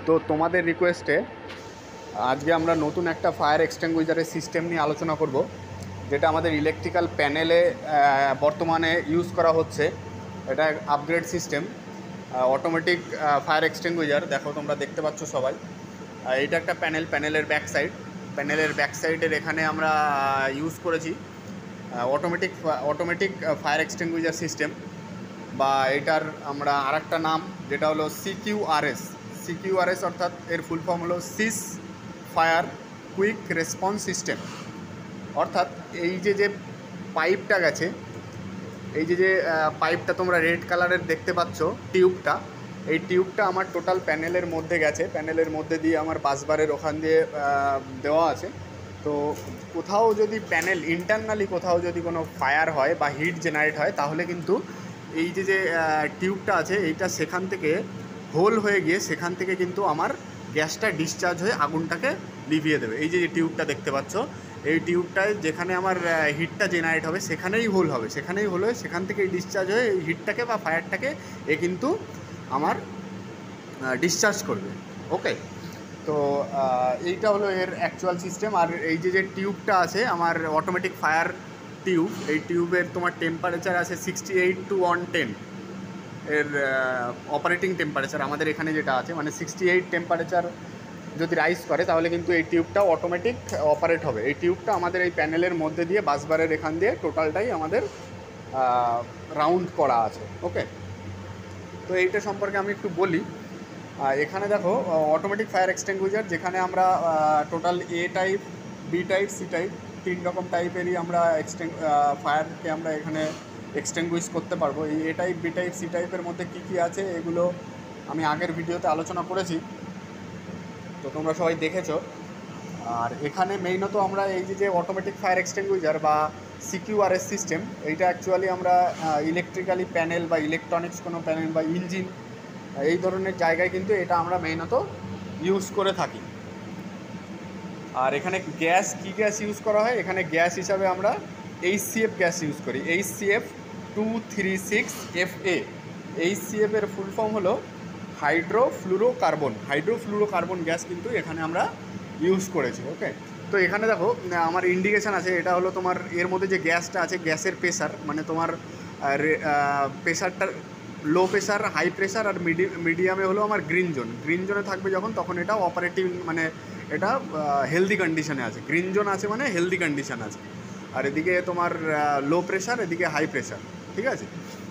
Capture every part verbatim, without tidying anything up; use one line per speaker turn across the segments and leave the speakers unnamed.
তো তোমাদের রিকোয়েস্টে আজকে আমরা নতুন একটা ফায়ার এক্সটিংগুইশারের সিস্টেম নিয়ে আলোচনা করব, যেটা আমাদের ইলেকট্রিক্যাল প্যানেলে বর্তমানে ইউজ করা হচ্ছে। এটা upgrade system, automatic fire extinguisher. দেখো, তোমরা দেখতে পাচ্ছ সবাই। এইটা একটা প্যানেল, প্যানেলের ব্যাক সাইড প্যানেলের ব্যাক সাইডের এখানে আমরা ইউজ করেছি automatic automatic fire extinguisher system, বা এটার আমরা আর একটা নাম যেটা হলো সিকিউআরএস। সিকিউআরএস অর্থাৎ এর ফুল ফর্ম হলো সিস ফায়ার কুইক রেসপন্স সিস্টেম। অর্থাৎ এই যে যে পাইপটা গেছে, এই যে যে পাইপটা তোমরা রেড কালারের দেখতে পাচ্ছ, টিউবটা, এই টিউবটা আমার টোটাল প্যানেলের মধ্যে গেছে। প্যানেলের মধ্যে দিয়ে আমার বাসবারের ওখান দিয়ে দেওয়া আছে। তো কোথাও যদি প্যানেল ইন্টারনালি কোথাও যদি কোনো ফায়ার হয় বা হিট জেনারেট হয়, তাহলে কিন্তু এই যে যে টিউবটা আছে এইটা সেখান থেকে হোল হয়ে গিয়ে সেখান থেকে কিন্তু আমার গ্যাসটা ডিসচার্জ হয়ে আগুনটাকে লিভিয়ে দেবে। এই যে যে টিউবটা দেখতে পাচ্ছ, এই টিউবটায় যেখানে আমার হিটটা জেনারেট হবে সেখানেই হোল হবে, সেখানেই হোল হয়ে সেখান থেকে ডিসচার্জ হয়ে এই হিটটাকে বা ফায়ারটাকে এ কিন্তু আমার ডিসচার্জ করবে। ওকে, তো এইটা হলো এর অ্যাকচুয়াল সিস্টেম। আর এই যে যে টিউবটা আছে আমার অটোমেটিক ফায়ার টিউব, এই টিউবের তোমার টেম্পারেচার আছে sixty eight two one ten এর অপারেটিং টেম্পারেচার আমাদের এখানে যেটা আছে, মানে সিক্সটি এইট টেম্পারেচার যদি রাইজ করে তাহলে কিন্তু এই টিউবটা অটোমেটিক অপারেট হবে। এই টিউবটা আমাদের এই প্যানেলের মধ্যে দিয়ে বাসবারের এখান দিয়ে টোটালটাই আমাদের রাউন্ড করা আছে। ওকে, তো এইটা সম্পর্কে আমি একটু বলি। এখানে দেখো অটোমেটিক ফায়ার এক্সটিংগুইশার, যেখানে আমরা total A type, B type, C type তিন রকম টাইপেরই আমরা এক্সটেং ফায়ারকে আমরা এখানে এক্সটিংগুইশ করতে পারবো। এই A type, B type, C টাইপের মধ্যে কী কী আছে এগুলো আমি আগের ভিডিওতে আলোচনা করেছি, তো তোমরা সবাই দেখেছো। আর এখানে মেইনত আমরা এই যে যে অটোমেটিক ফায়ার এক্সটিংগুইশার বা সিকিউআরএস সিস্টেম, এইটা অ্যাকচুয়ালি আমরা ইলেকট্রিক্যালি প্যানেল বা ইলেকট্রনিক্স কোনো প্যানেল বা ইঞ্জিন এই ধরনের জায়গায় কিন্তু এটা আমরা মেইনত ইউজ করে থাকি। আর এখানে গ্যাস, কী গ্যাস ইউজ করা হয়, এখানে গ্যাস হিসাবে আমরা এইচসিএফ গ্যাস ইউজ করি, HCF two three six F A. HCF এর ফুল ফর্ম হলো হাইড্রোফ্লুরোকার্বন। হাইড্রোফ্লুরোকার্বন গ্যাস কিন্তু এখানে আমরা ইউজ করেছি। ওকে, তো এখানে দেখো আমার ইন্ডিকেশান আছে, এটা হলো তোমার এর মধ্যে যে গ্যাসটা আছে গ্যাসের প্রেশার, মানে তোমার প্রেশারটা লো প্রেশার, হাই প্রেশার আর মিডিয়ামে হলো আমার গ্রিন জোন। গ্রিন জোনে থাকবে যখন, তখন এটা অপারেটিং, মানে এটা হেলদি কন্ডিশনে আছে। গ্রিন জোন আছে মানে হেলদি কন্ডিশন আছে। আর এদিকে তোমার লো প্রেশার, এদিকে হাই প্রেশার, ঠিক আছে।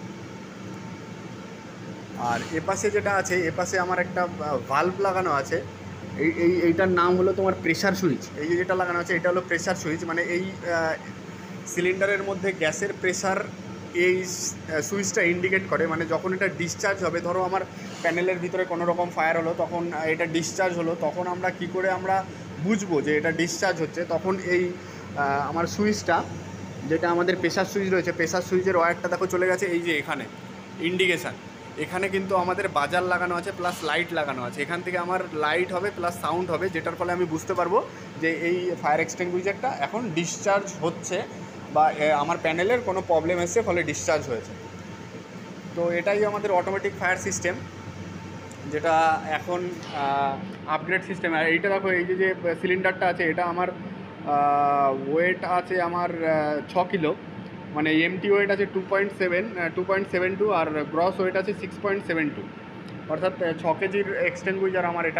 আর এপাশে যেটা আছে, এপাশে আমার একটা ভাল্ব লাগানো আছে, এই এই এইটার নাম হলো তোমার প্রেশার সুইচ। এই যে যেটা লাগানো আছে এটা হলো প্রেশার সুইচ, মানে এই সিলিন্ডারের মধ্যে গ্যাসের প্রেশার এই সুইচটা ইন্ডিকেট করে। মানে যখন এটা ডিসচার্জ হবে, ধরো আমার প্যানেলের ভিতরে কোনো রকম ফায়ার হলো, তখন এটা ডিসচার্জ হলো, তখন আমরা কি করে আমরা বুঝবো যে এটা ডিসচার্জ হচ্ছে? তখন এই আমার সুইচটা, যেটা আমাদের প্রেশার সুইচ রয়েছে, প্রেশার সুইচের ওয়্যারটা দেখো চলে গেছে এই যে এখানে ইন্ডিকেশান। এখানে কিন্তু আমাদের বাজার লাগানো আছে প্লাস লাইট লাগানো আছে। এখান থেকে আমার লাইট হবে প্লাস সাউন্ড হবে, যেটার ফলে আমি বুঝতে পারবো যে এই ফায়ার এক্সটিংগুইশারটা এখন ডিসচার্জ হচ্ছে বা আমার প্যানেলের কোনো প্রবলেম এসছে ফলে ডিসচার্জ হয়েছে। তো এটাই আমাদের অটোমেটিক ফায়ার সিস্টেম, যেটা এখন আপগ্রেড সিস্টেম। আর এইটা দেখো, এই যে যে সিলিন্ডারটা আছে এটা আমার ওয়েট আছে আমার ছ কিলো, মানে এমটি ওয়েট আছে two point seven two point seven two আর গ্রস ওয়েট আছে সিক্স পয়েন্ট সেভেন টু, অর্থাৎ ছ কেজির এক্সটিংগুইশার আমার এটা।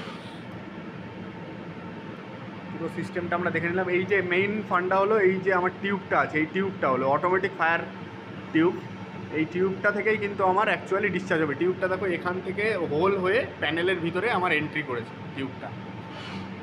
পুরো সিস্টেমটা আমরা দেখে নিলাম। এই যে মেইন ফান্ডা হলো এই যে আমার টিউবটা আছে, এই টিউবটা হলো অটোমেটিক ফায়ার টিউব। এই টিউবটা থেকেই কিন্তু আমার অ্যাকচুয়ালি ডিসচার্জ হবে। টিউবটা দেখো এখান থেকে হোল হয়ে প্যানেলের ভিতরে আমার এন্ট্রি করেছে টিউবটা।